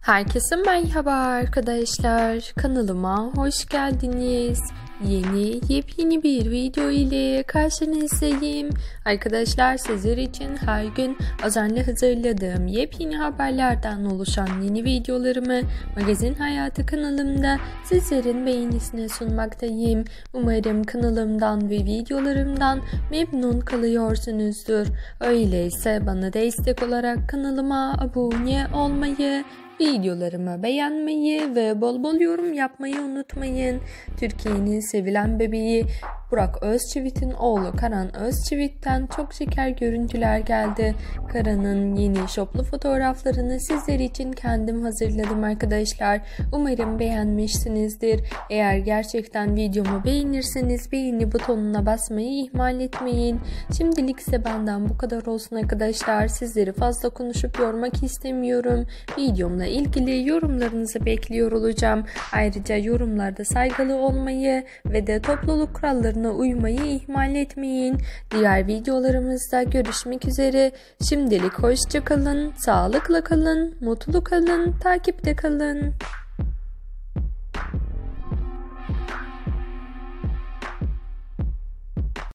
Herkese merhaba arkadaşlar. Kanalıma hoş geldiniz. Yepyeni bir video ile karşınızdayım. Arkadaşlar sizler için her gün özenle hazırladığım yepyeni haberlerden oluşan yeni videolarımı Magazin Hayatı kanalımda sizlerin beğenisine sunmaktayım. Umarım kanalımdan ve videolarımdan memnun kalıyorsunuzdur. Öyleyse bana destek olarak kanalıma abone olmayı, videolarımı beğenmeyi ve bol bol yorum yapmayı unutmayın. Türkiye'nin sevilen bebeği Burak Özçivit'in oğlu Karan Özçivit'ten çok şeker görüntüler geldi. Karan'ın yeni şoplu fotoğraflarını sizler için kendim hazırladım arkadaşlar. Umarım beğenmişsinizdir. Eğer gerçekten videomu beğenirseniz beğeni butonuna basmayı ihmal etmeyin. Şimdilik ise benden bu kadar olsun arkadaşlar. Sizleri fazla konuşup yormak istemiyorum. Videomla ilgili yorumlarınızı bekliyor olacağım. Ayrıca yorumlarda saygılı olmayı ve de topluluk kurallarına uymayı ihmal etmeyin. Diğer videolarımızda görüşmek üzere. Şimdilik hoşça kalın, sağlıkla kalın, mutlu kalın, takipte kalın.